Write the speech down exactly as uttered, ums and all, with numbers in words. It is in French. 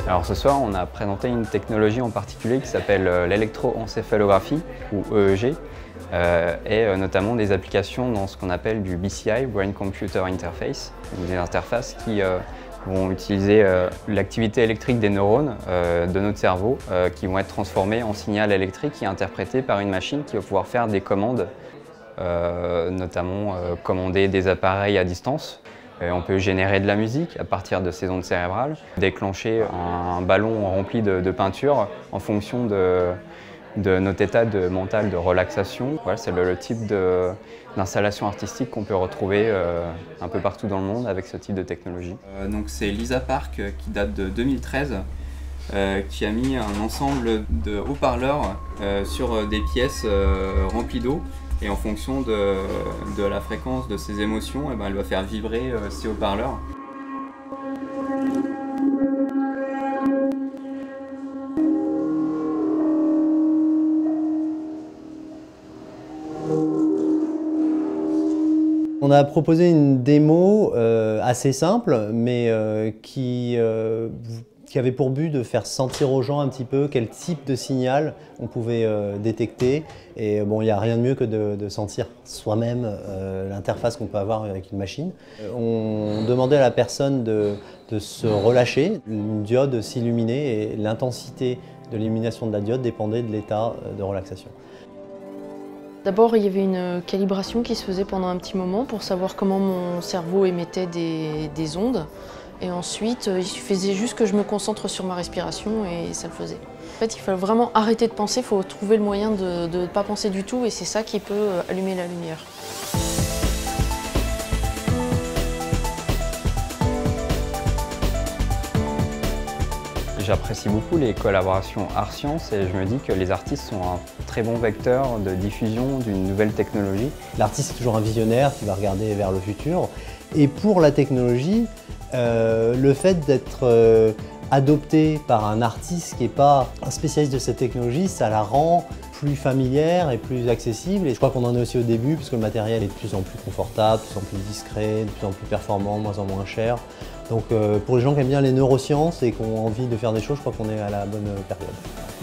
Alors ce soir, on a présenté une technologie en particulier qui s'appelle l'électroencéphalographie, ou E E G, euh, et euh, notamment des applications dans ce qu'on appelle du B C I, Brain Computer Interface, donc des interfaces qui euh, vont utiliser euh, l'activité électrique des neurones euh, de notre cerveau, euh, qui vont être transformées en signal électrique et interprétées par une machine qui va pouvoir faire des commandes, euh, notamment euh, commander des appareils à distance. Et on peut générer de la musique à partir de ces ondes cérébrales, déclencher un ballon rempli de, de peinture en fonction de, de notre état de, mental de relaxation. Voilà, c'est le, le type d'installation artistique qu'on peut retrouver euh, un peu partout dans le monde avec ce type de technologie. Euh, donc c'est Lisa Park euh, qui date de deux mille treize, euh, qui a mis un ensemble de haut-parleurs euh, sur des pièces euh, remplies d'eau. Et en fonction de, de la fréquence de ses émotions, eh ben, elle va faire vibrer euh, ces haut-parleurs. On a proposé une démo euh, assez simple, mais euh, qui, euh, qui avait pour but de faire sentir aux gens un petit peu quel type de signal on pouvait euh, détecter. Et bon, il n'y a rien de mieux que de, de sentir soi-même euh, l'interface qu'on peut avoir avec une machine. On demandait à la personne de, de se relâcher, une diode s'illuminait et l'intensité de l'illumination de la diode dépendait de l'état de relaxation. D'abord, il y avait une calibration qui se faisait pendant un petit moment pour savoir comment mon cerveau émettait des, des ondes. Et ensuite, il suffisait juste que je me concentre sur ma respiration et ça le faisait. En fait, il faut vraiment arrêter de penser, il faut trouver le moyen de ne pas penser du tout et c'est ça qui peut allumer la lumière. J'apprécie beaucoup les collaborations art-sciences et je me dis que les artistes sont un très bon vecteur de diffusion d'une nouvelle technologie. L'artiste est toujours un visionnaire qui va regarder vers le futur. Et pour la technologie, euh, le fait d'être euh, adopté par un artiste qui n'est pas un spécialiste de cette technologie, ça la rend plus familière et plus accessible. Et je crois qu'on en est aussi au début, parce que le matériel est de plus en plus confortable, de plus en plus discret, de plus en plus performant, de moins en moins cher. Donc euh, pour les gens qui aiment bien les neurosciences et qui ont envie de faire des choses, je crois qu'on est à la bonne période.